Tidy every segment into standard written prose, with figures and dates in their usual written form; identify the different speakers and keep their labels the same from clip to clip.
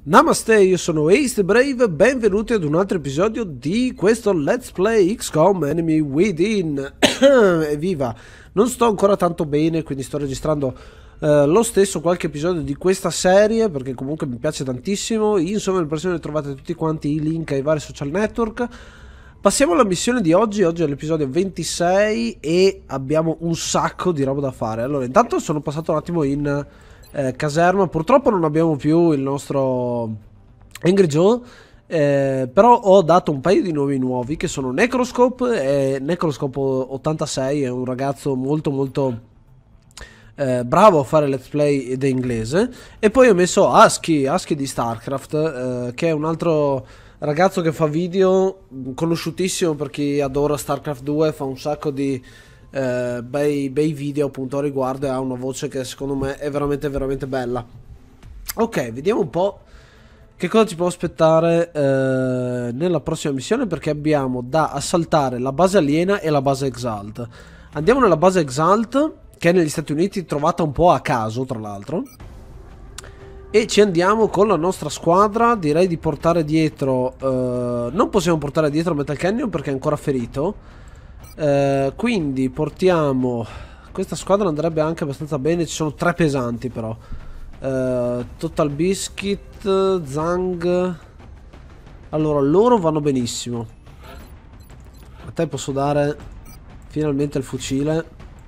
Speaker 1: Namaste, io sono Ace the Brave, benvenuti ad un altro episodio di questo Let's Play XCOM Enemy Within. Evviva! Non sto ancora tanto bene, quindi sto registrando lo stesso qualche episodio di questa serie, perché comunque mi piace tantissimo. Insomma, nel prossimo trovate tutti quanti i link ai vari social network. Passiamo alla missione di oggi. Oggi è l'episodio 26 e abbiamo un sacco di roba da fare. Allora, intanto sono passato un attimo in caserma. Purtroppo non abbiamo più il nostro Angry Joe, però ho dato un paio di nuovi che sono Necroscope. E Necroscope 86 è un ragazzo molto bravo a fare let's play ed è inglese. E poi ho messo Husky di StarCraft, che è un altro ragazzo che fa video, conosciutissimo per chi adora StarCraft 2, fa un sacco di bei video appunto a riguardo e ha una voce che secondo me è veramente bella. Ok, vediamo un po' che cosa ci può aspettare nella prossima missione, perché abbiamo da assaltare la base aliena e la base Exalt. Andiamo nella base Exalt, che è negli Stati Uniti, trovata un po' a caso tra l'altro, e ci andiamo con la nostra squadra. Direi di portare dietro non possiamo portare dietro Metal Canyon perché è ancora ferito. Quindi portiamo questa squadra, andrebbe anche abbastanza bene. Ci sono 3 pesanti però. Total Biscuit, Zang. Allora loro vanno benissimo. A te posso dare finalmente il fucile.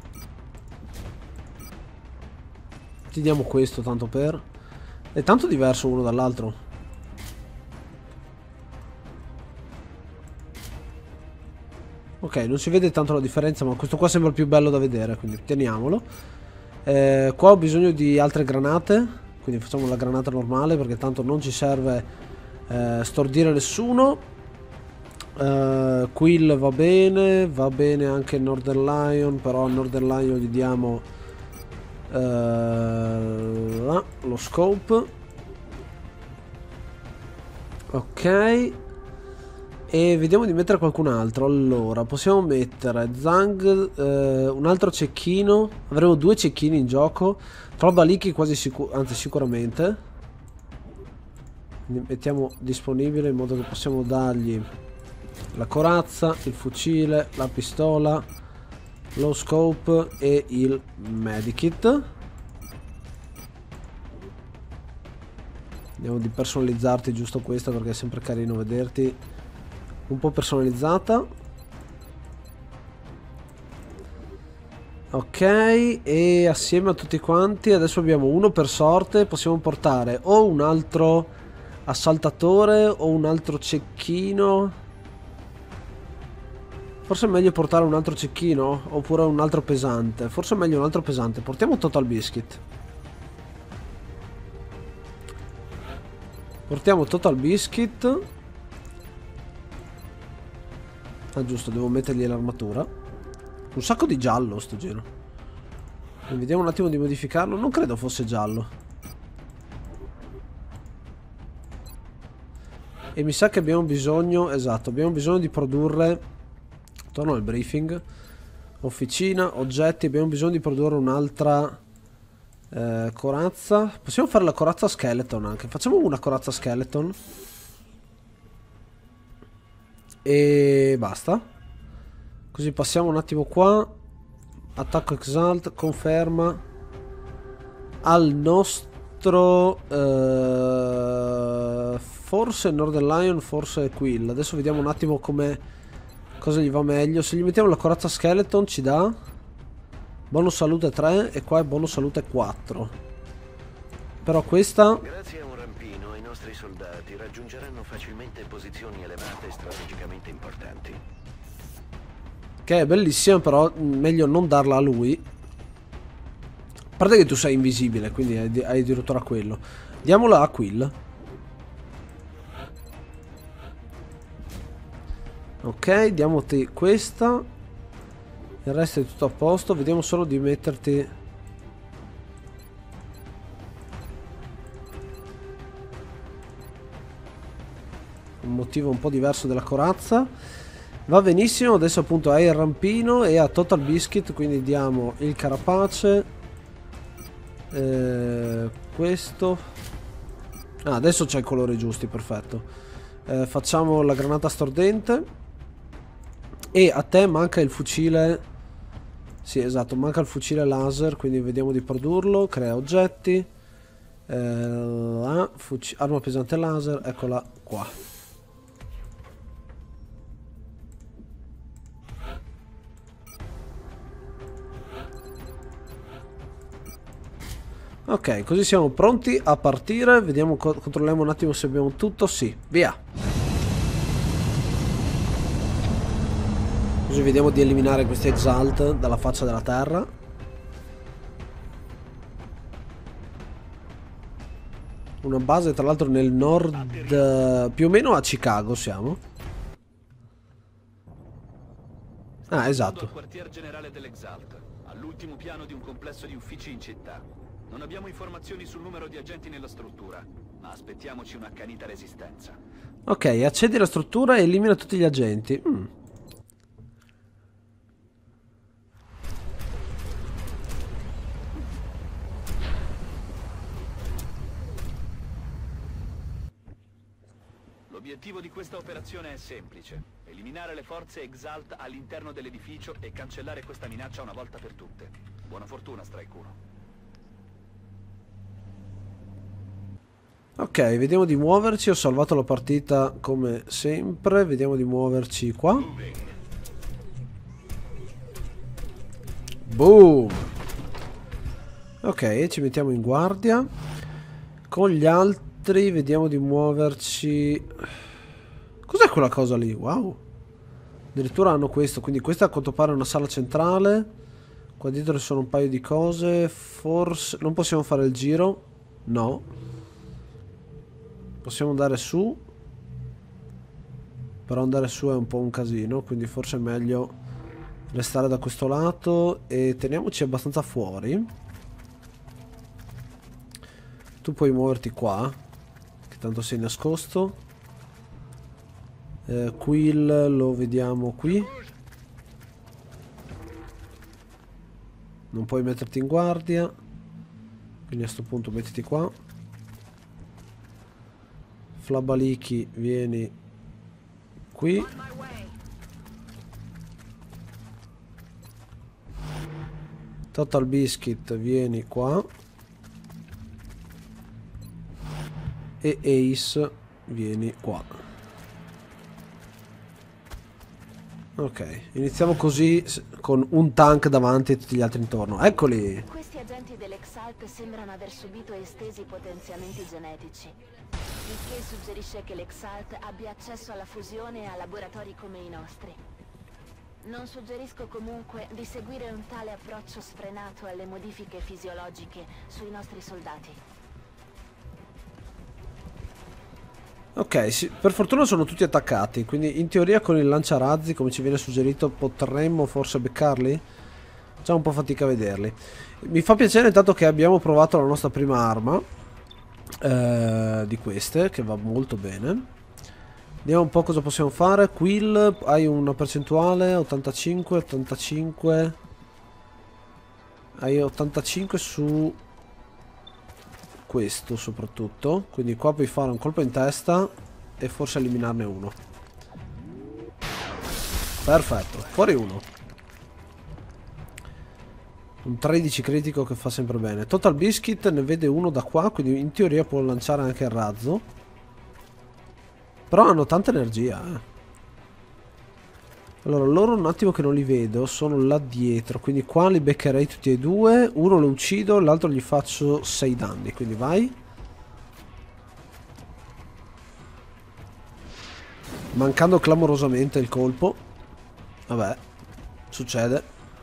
Speaker 1: Ti diamo questo tanto per. È tanto diverso uno dall'altro. Ok, non si vede tanto la differenza, ma questo qua sembra più bello da vedere, quindi teniamolo. Qua ho bisogno di altre granate, quindi facciamo la granata normale perché tanto non ci serve stordire nessuno. Quill va bene anche Northern Lion, però a Northern Lion gli diamo lo scope. Ok. E vediamo di mettere qualcun altro. Allora, possiamo mettere Zang, un altro cecchino. Avremo 2 cecchini in gioco. Trobaliki quasi sicuramente. Quindi mettiamo disponibile in modo che possiamo dargli la corazza, il fucile, la pistola, lo scope e il medikit. Andiamo di personalizzarti giusto questo, perché è sempre carino vederti un po' personalizzata. Ok, e assieme a tutti quanti adesso abbiamo uno per sorte. Possiamo portare o un altro assaltatore o un altro cecchino. Forse è meglio portare un altro cecchino oppure un altro pesante. Forse è meglio un altro pesante. Portiamo Total Biscuit. Portiamo Total Biscuit. Ah giusto, devo mettergli l'armatura. Un sacco di giallo sto giro. Vediamo un attimo di modificarlo. Non credo fosse giallo. E mi sa che abbiamo bisogno. Esatto, abbiamo bisogno di produrre. Torno al briefing. Officina, oggetti. Abbiamo bisogno di produrre un'altra corazza. Possiamo fare la corazza skeleton anche. Facciamo una corazza skeleton e basta. Così passiamo un attimo qua. Attacco Exalt, conferma al nostro forse Northern Lion, forse Quill. Adesso vediamo un attimo come cosa gli va meglio. Se gli mettiamo la corazza skeleton ci dà bonus salute 3 e qua è bonus salute 4. Però questa,
Speaker 2: grazie a un rampino, i nostri soldati raggiungeranno facilmente posizioni elevate e strategicamente importanti.
Speaker 1: che è bellissima, però meglio non darla a lui. A parte che tu sei invisibile, quindi hai addirittura quello. Diamola a Quill. Ok, diamoti questa. Il resto è tutto a posto. Vediamo solo di metterti un motivo un po' diverso della corazza. Va benissimo. Adesso appunto hai il rampino e ha Total Biscuit, quindi diamo il carapace, questo Ah, adesso c'è i colori giusti, perfetto. Facciamo la granata stordente. E a te manca il fucile. Sì, esatto, manca il fucile laser, quindi vediamo di produrlo. Crea oggetti. Arma pesante laser, eccola qua. Ok, così siamo pronti a partire. Vediamo, controlliamo un attimo se abbiamo tutto. Sì, via. Così vediamo di eliminare questi exalt dalla faccia della terra. Una base tra l'altro nel nord, più o meno a Chicago siamo. Ah, esatto.
Speaker 3: Al quartier generale dell'Exalt, all'ultimo piano di un complesso di uffici in città. Non abbiamo informazioni sul numero di agenti nella struttura, ma aspettiamoci un'accanita resistenza.
Speaker 1: Ok, accedi alla struttura e elimina tutti gli agenti.
Speaker 3: L'obiettivo di questa operazione è semplice: eliminare le forze Exalt all'interno dell'edificio e cancellare questa minaccia una volta per tutte. Buona fortuna, Strike 1.
Speaker 1: Ok, vediamo di muoverci. Ho salvato la partita come sempre. Vediamo di muoverci qua. Boom. Ok, ci mettiamo in guardia. Con gli altri vediamo di muoverci. Cos'è quella cosa lì? Wow. Addirittura hanno questo. Quindi questa a quanto pare è una sala centrale. Qua dietro ci sono un paio di cose. Forse non possiamo fare il giro. No. Possiamo andare su. Però andare su è un po' un casino, quindi forse è meglio restare da questo lato. E teniamoci abbastanza fuori. Tu puoi muoverti qua, che tanto sei nascosto. Quill lo vediamo qui. Non puoi metterti in guardia, quindi a questo punto mettiti qua. Flabaliki, vieni qui. Total Biscuit, vieni qua. E Ace, vieni qua. Ok, iniziamo così con un tank davanti e tutti gli altri intorno. Eccoli!
Speaker 4: Questi agenti dell'Exalt sembrano aver subito estesi potenziamenti genetici, il che suggerisce che l'Exalt abbia accesso alla fusione e a laboratori come i nostri. Non suggerisco comunque di seguire un tale approccio sfrenato alle modifiche fisiologiche sui nostri soldati.
Speaker 1: Ok, sì, per fortuna sono tutti attaccati, quindi in teoria con il lanciarazzi, come ci viene suggerito, potremmo forse beccarli? Facciamo un po' fatica a vederli. Mi fa piacere intanto che abbiamo provato la nostra prima arma di queste, che va molto bene. Vediamo un po' cosa possiamo fare. Quill, hai una percentuale 85, 85. Hai 85 su questo soprattutto, quindi qua puoi fare un colpo in testa e forse eliminarne uno. Perfetto, fuori uno. Un 13 critico che fa sempre bene. Total Biscuit ne vede uno da qua, quindi in teoria può lanciare anche il razzo. Però hanno tanta energia, Allora, loro un attimo che non li vedo, sono là dietro, quindi qua li beccherei tutti e due. Uno lo uccido, l'altro gli faccio 6 danni, quindi vai. Mancando clamorosamente il colpo. Vabbè, succede.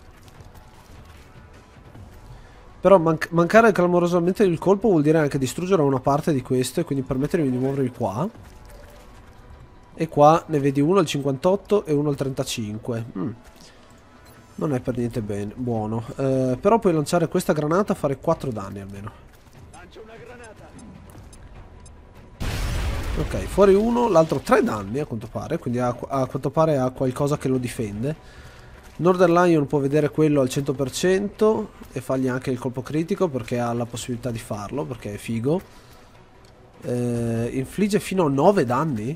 Speaker 1: Però mancare clamorosamente il colpo vuol dire anche distruggere una parte di queste, quindi permettermi di muovermi qua. E qua ne vedi uno al 58 e uno al 35. Non è per niente buono. Però puoi lanciare questa granata, fare 4 danni almeno. Ok, fuori uno, l'altro 3 danni a quanto pare. Quindi a quanto pare ha qualcosa che lo difende. Northern Lion può vedere quello al 100% e fargli anche il colpo critico, perché ha la possibilità di farlo, perché è figo. infligge fino a 9 danni.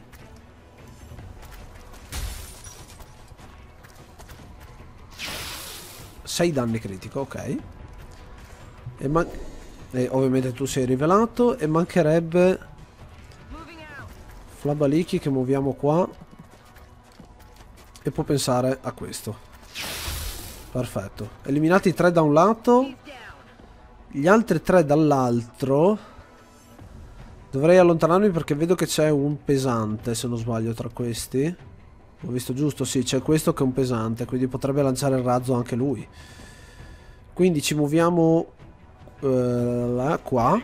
Speaker 1: Sei danni critico, ok. E ovviamente tu sei rivelato. E mancherebbe Flabaliki che muoviamo qua. E può pensare a questo. Perfetto. Eliminati 3 da un lato. Gli altri 3 dall'altro. Dovrei allontanarmi perché vedo che c'è un pesante, se non sbaglio, tra questi. Ho visto giusto? Sì, c'è questo che è un pesante, quindi potrebbe lanciare il razzo anche lui. Quindi ci muoviamo là, qua.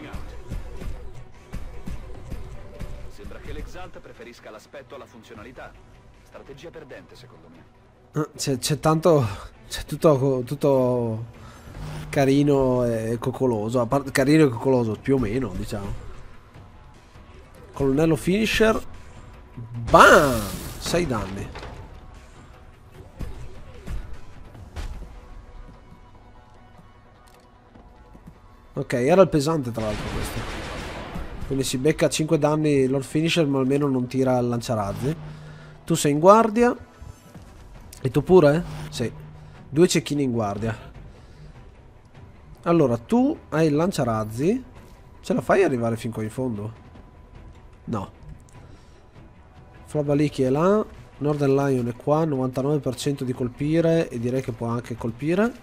Speaker 3: Sembra che l'Exalt preferisca l'aspetto alla funzionalità. Strategia perdente, secondo me.
Speaker 1: C'è tanto... C'è tutto carino e coccoloso. Carino e coccoloso, più o meno, diciamo. Colonnello finisher. Bam! 6 danni. Ok, era il pesante tra l'altro questo. Quindi si becca 5 danni Lord Finisher, ma almeno non tira il lanciarazzi. Tu sei in guardia. E tu pure? Sì. 2 cecchini in guardia. Allora, tu hai il lanciarazzi. Ce la fai arrivare fin qua in fondo? No. Flabaliki è là. Northern Lion è qua. 99% di colpire. E direi che può anche colpire.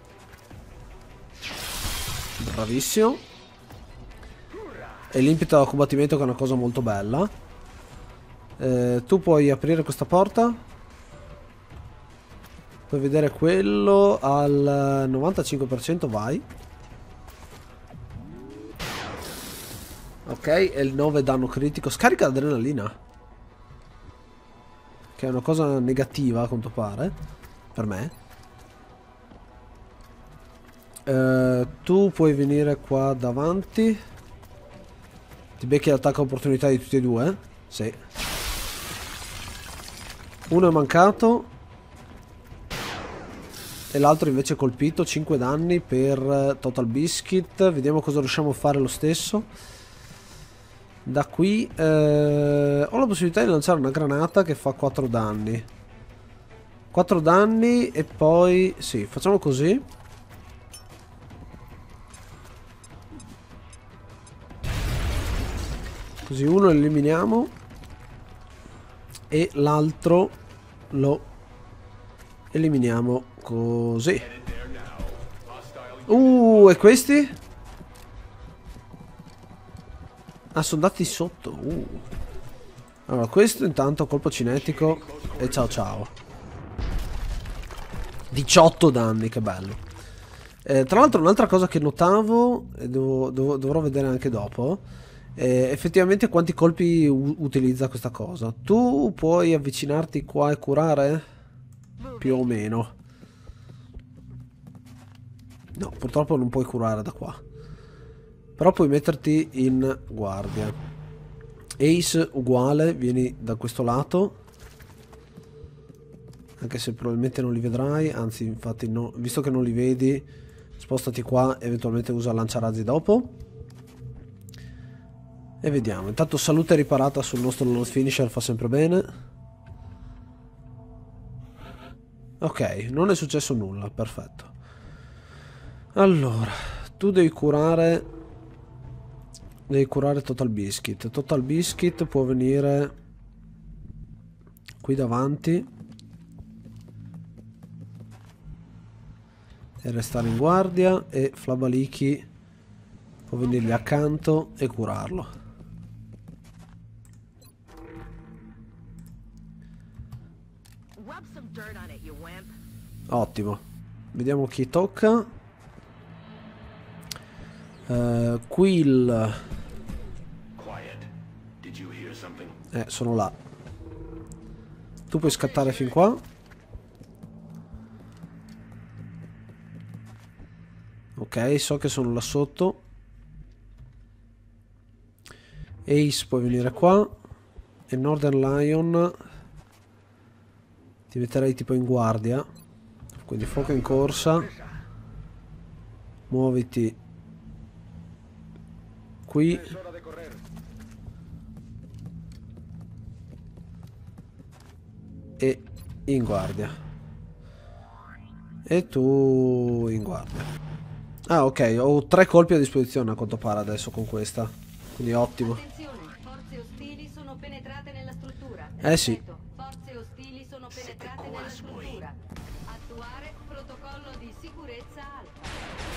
Speaker 1: Bravissimo. E l'impeto da combattimento che è una cosa molto bella. Tu puoi aprire questa porta. Puoi vedere quello al 95%, vai. Ok, e il 9 danno critico. Scarica l'adrenalina. Che è una cosa negativa a quanto pare. Per me. Tu puoi venire qua davanti. Ti becchi l'attacco opportunità di tutti e due? Sì. Uno è mancato. E l'altro invece è colpito. 5 danni per Total Biscuit. Vediamo cosa riusciamo a fare lo stesso. Da qui ho la possibilità di lanciare una granata che fa 4 danni. 4 danni e poi... Sì, facciamo così. Così uno lo eliminiamo. E l'altro lo eliminiamo così. E questi? Ah, sono andati sotto. Allora, questo intanto colpo cinetico. E ciao ciao. 18 danni, che bello. Tra l'altro un'altra cosa che notavo, e dovrò vedere anche dopo, effettivamente quanti colpi utilizza questa cosa. Tu puoi avvicinarti qua e curare? Più o meno. No, purtroppo non puoi curare da qua. Però puoi metterti in guardia. Ace uguale, vieni da questo lato. Anche se probabilmente non li vedrai. Anzi, infatti no, visto che non li vedi, spostati qua, eventualmente usa lanciarazzi dopo. E vediamo. Intanto salute riparata sul nostro Lord Finisher fa sempre bene. Ok, non è successo nulla, perfetto. Allora, tu devi curare Total Biscuit. Total Biscuit può venire qui davanti e restare in guardia, e Flabaliki può venirgli accanto e curarlo. Ottimo. Vediamo chi tocca. Quill. Sono là. Tu puoi scattare fin qua. Ok, so che sono là sotto. Ace puoi venire qua. E Northern Lion ti metterei tipo in guardia. Quindi fuoco in corsa. Muoviti qui. e in guardia. E tu in guardia. Ah, ok, ho 3 colpi a disposizione a quanto pare adesso con questa. Quindi ottimo.
Speaker 5: Attenzione, forze ostili sono penetrate nella struttura.
Speaker 1: Sì.
Speaker 5: Ripeto, forze ostili sono penetrate nella struttura. Attuare protocollo di sicurezza alfa.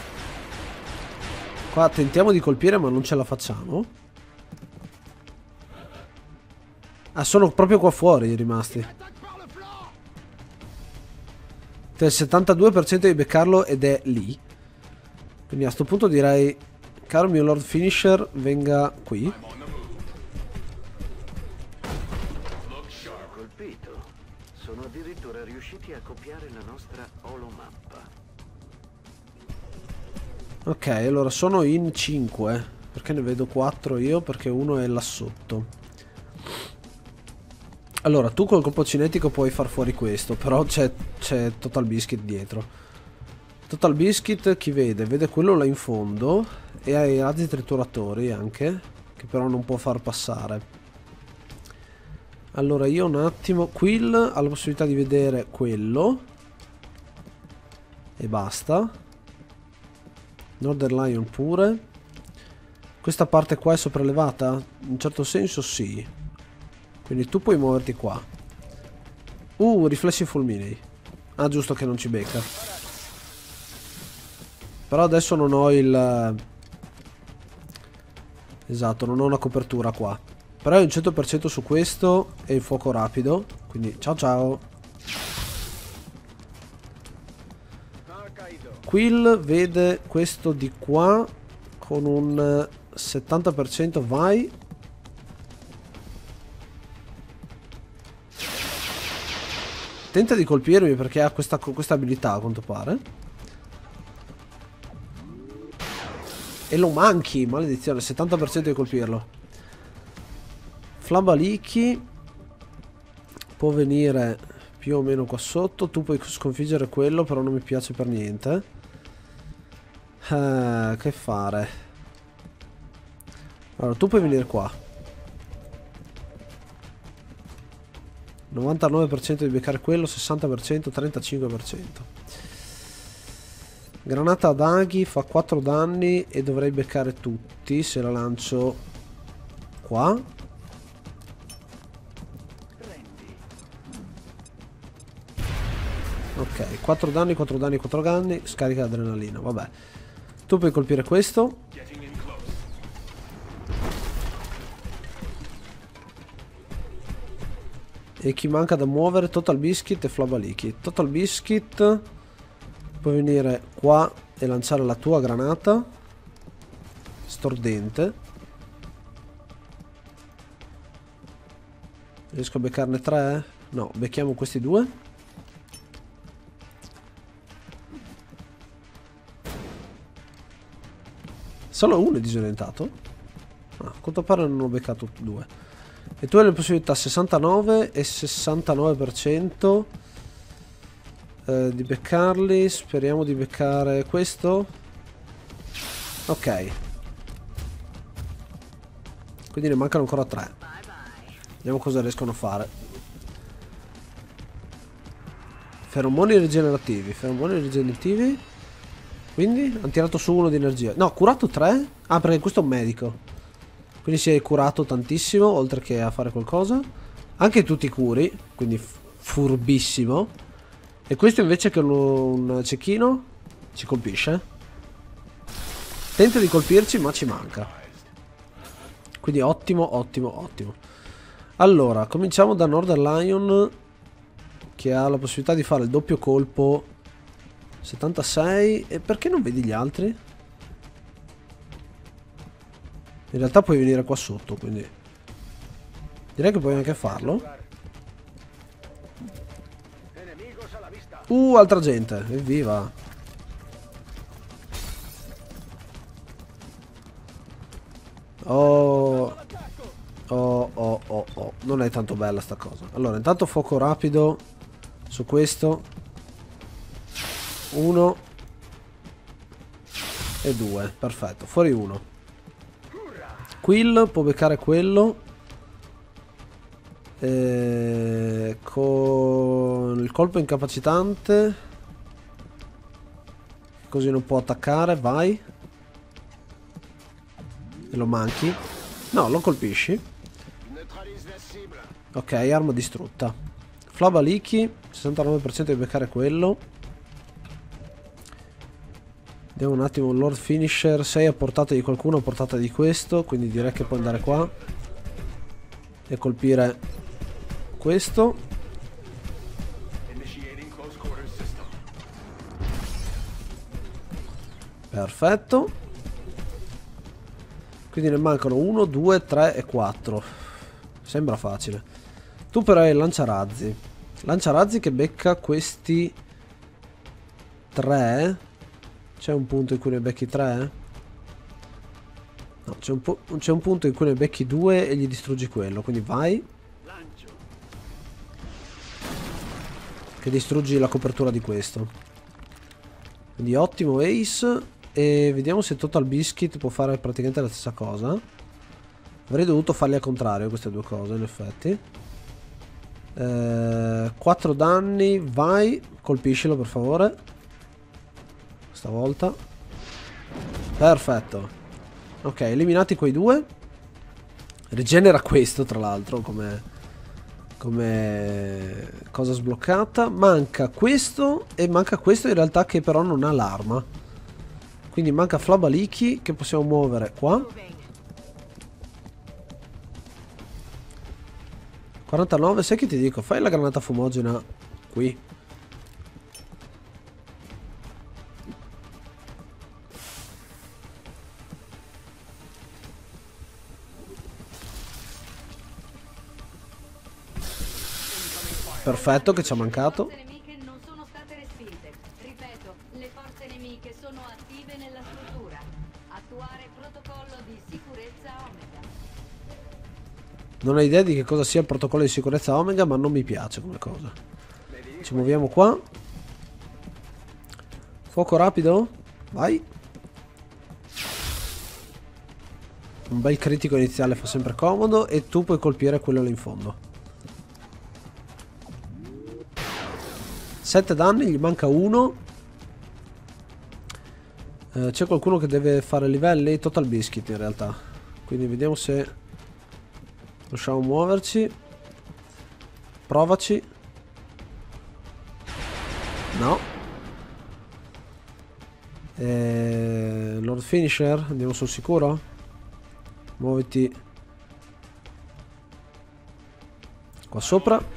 Speaker 1: Qua tentiamo di colpire ma non ce la facciamo. Ah, sono proprio qua fuori rimasti. C'è il 72% di beccarlo ed è lì. Quindi a sto punto direi, caro mio Lord Finisher, venga qui.
Speaker 2: Colpito. Sono addirittura riusciti a copiare la nostra olomappa.
Speaker 1: Ok, allora sono in 5. Perché ne vedo 4 io? Perché uno è là sotto. Allora, tu col colpo cinetico puoi far fuori questo, però c'è Total Biscuit dietro. Total Biscuit chi vede? Vede quello là in fondo e ha i razzi trituratori anche, che però non può far passare. Allora io un attimo, Quill ha la possibilità di vedere quello e basta. Northern Lion pure. Questa parte qua è sopraelevata? In un certo senso sì. Quindi tu puoi muoverti qua. Riflessi fulminei. Ah, giusto che non ci becca. Però adesso non ho il... Esatto, non ho una copertura qua. Però è un 100% su questo e il fuoco rapido. Quindi ciao ciao. Quill vede questo di qua con un 70%. Vai. Tenta di colpirmi perché ha questa abilità a quanto pare. E lo manchi, maledizione, 70% di colpirlo. Flabaliki può venire più o meno qua sotto. Tu puoi sconfiggere quello, però non mi piace per niente. Che fare? Allora, tu puoi venire qua. 99% di beccare quello, 60%, 35%. Granata ad aghi, fa 4 danni e dovrei beccare tutti se la lancio qua. Ok, 4 danni, 4 danni, 4 danni, scarica l'adrenalina, vabbè. Tu puoi colpire questo. E chi manca da muovere? Total Biscuit e Flabaliki. Total Biscuit puoi venire qua e lanciare la tua granata stordente. Riesco a beccarne 3? No, becchiamo questi 2. Solo uno è disorientato? Ah, a quanto pare non ho beccato 2. E tu hai le possibilità 69 e 69% di beccarli. Speriamo di beccare questo. Ok. Quindi ne mancano ancora 3. Vediamo cosa riescono a fare. Feromoni rigenerativi. Feromoni rigenerativi. Quindi hanno tirato su 1 di energia. No, curato 3. Ah, perché questo è un medico. Quindi si è curato tantissimo, oltre che a fare qualcosa. Anche tutti i curi, quindi furbissimo. E questo invece che un cecchino ci colpisce. Tenta di colpirci ma ci manca. Quindi ottimo, ottimo, ottimo. Allora, cominciamo da Northern Lion, che ha la possibilità di fare il doppio colpo. 76. E perché non vedi gli altri? In realtà puoi venire qua sotto, quindi direi che puoi anche farlo. Altra gente, evviva. Oh. Non è tanto bella sta cosa. Allora, intanto fuoco rapido su questo. 1 e 2, perfetto, fuori 1. Quill può beccare quello Con il colpo incapacitante, così non può attaccare, vai. E lo manchi. No, lo colpisci. Ok, arma distrutta. Flabaliki, 69% di beccare quello. Vediamo un attimo, Lord Finisher, 6 a portata di qualcuno, a portata di questo, quindi direi che può andare qua e colpire questo. Perfetto. Quindi ne mancano 1, 2, 3 e 4. Sembra facile. Tu però hai il lanciarazzi. Lanciarazzi che becca questi 3. C'è un punto in cui ne becchi 3? No, c'è un punto in cui ne becchi 2 e gli distruggi quello. Quindi vai. Che distruggi la copertura di questo. Quindi ottimo Ace. E vediamo se Total Biscuit può fare praticamente la stessa cosa. Avrei dovuto farli al contrario queste due cose, in effetti. 4 danni, vai. Colpiscilo per favore. Stavolta. Perfetto. Ok, eliminati quei due. Rigenera questo, tra l'altro, come cosa sbloccata. Manca questo e manca questo in realtà, che però non ha l'arma. Quindi manca Flabaliki, che possiamo muovere qua. 49, sai che ti dico? Fai la granata fumogena qui. Perfetto, che ci ha mancato.
Speaker 5: Le forze nemiche non sono state respinte. Ripeto, le forze nemiche sono attive nella struttura. Attuare protocollo di sicurezza Omega.
Speaker 1: Non ho idea di che cosa sia il protocollo di sicurezza Omega, ma non mi piace come cosa. Ci muoviamo qua. Fuoco rapido. Vai. Un bel critico iniziale fa sempre comodo. E tu puoi colpire quello là in fondo. 7 danni, gli manca 1. C'è qualcuno che deve fare livelli? Total Biscuit in realtà. Quindi vediamo se riusciamo a muoverci. Provaci. No. Lord Finisher, andiamo sul sicuro. Muoviti qua sopra.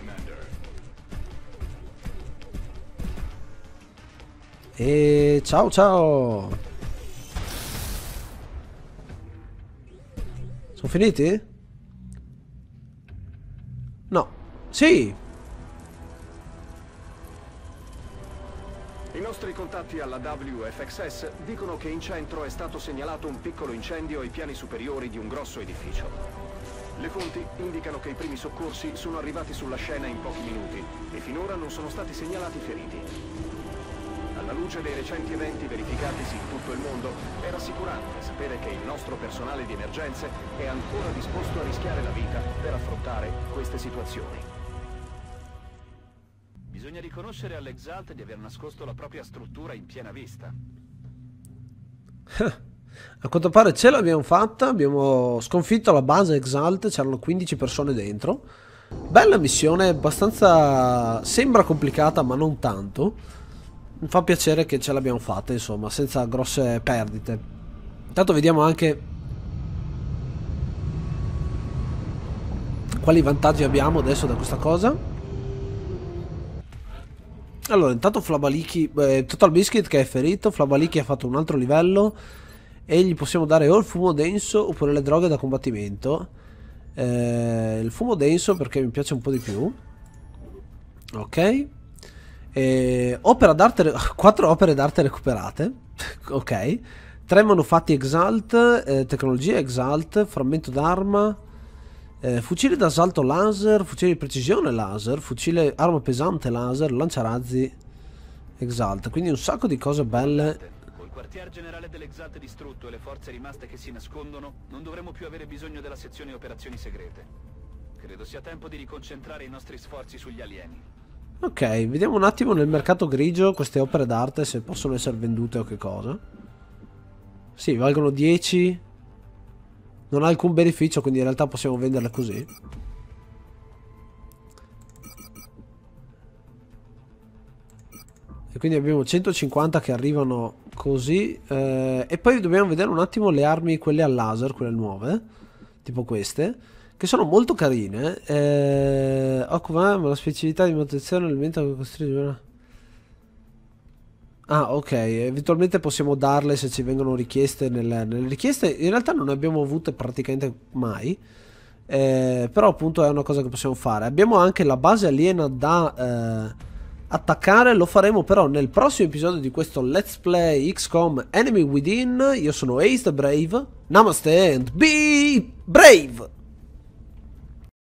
Speaker 1: E ciao ciao. Sono finiti? No. Sì.
Speaker 6: I nostri contatti alla WFXS dicono che in centro è stato segnalato un piccolo incendio ai piani superiori di un grosso edificio. Le fonti indicano che i primi soccorsi sono arrivati sulla scena in pochi minuti e finora non sono stati segnalati feriti. Alla luce dei recenti eventi verificatisi in tutto il mondo, è rassicurante sapere che il nostro personale di emergenze è ancora disposto a rischiare la vita per affrontare queste situazioni.
Speaker 3: Bisogna riconoscere all'Exalt di aver nascosto la propria struttura in piena vista.
Speaker 1: A quanto pare ce l'abbiamo fatta. Abbiamo sconfitto la base Exalt. C'erano 15 persone dentro. Bella missione, abbastanza... sembra complicata ma non tanto. Mi fa piacere che ce l'abbiamo fatta, insomma, senza grosse perdite. Intanto vediamo anche quali vantaggi abbiamo adesso da questa cosa. Allora, intanto Flabaliki, Total Biscuit che è ferito. Flabaliki ha fatto un altro livello e gli possiamo dare o il fumo denso oppure le droghe da combattimento. Il fumo denso perché mi piace un po' di più. Ok. Opera d'arte, 4 opere d'arte recuperate. Ok. 3 manufatti Exalt, tecnologia Exalt, frammento d'arma, fucile d'assalto laser, fucile di precisione laser, fucile arma pesante laser, lanciarazzi Exalt. Quindi un sacco di cose belle.
Speaker 3: Col quartier generale dell'Exalt distrutto e le forze rimaste che si nascondono, non dovremo più avere bisogno della sezione operazioni segrete. Credo sia tempo di riconcentrare i nostri sforzi sugli alieni.
Speaker 1: Ok, vediamo un attimo nel mercato grigio queste opere d'arte se possono essere vendute o che cosa. Sì, valgono 10. Non ha alcun beneficio, quindi in realtà possiamo venderle così. E quindi abbiamo 150 che arrivano così. E poi dobbiamo vedere un attimo le armi, quelle al laser, quelle nuove. Tipo queste. Che sono molto carine. Occupa la specificità di manutenzione elemento che costruisce. Ah, ok. Eventualmente possiamo darle se ci vengono richieste. Nelle richieste in realtà non ne abbiamo avute praticamente mai. Però appunto è una cosa che possiamo fare. Abbiamo anche la base aliena da attaccare. Lo faremo però nel prossimo episodio di questo Let's Play XCOM Enemy Within. Io sono Ace the Brave. Namaste and be brave!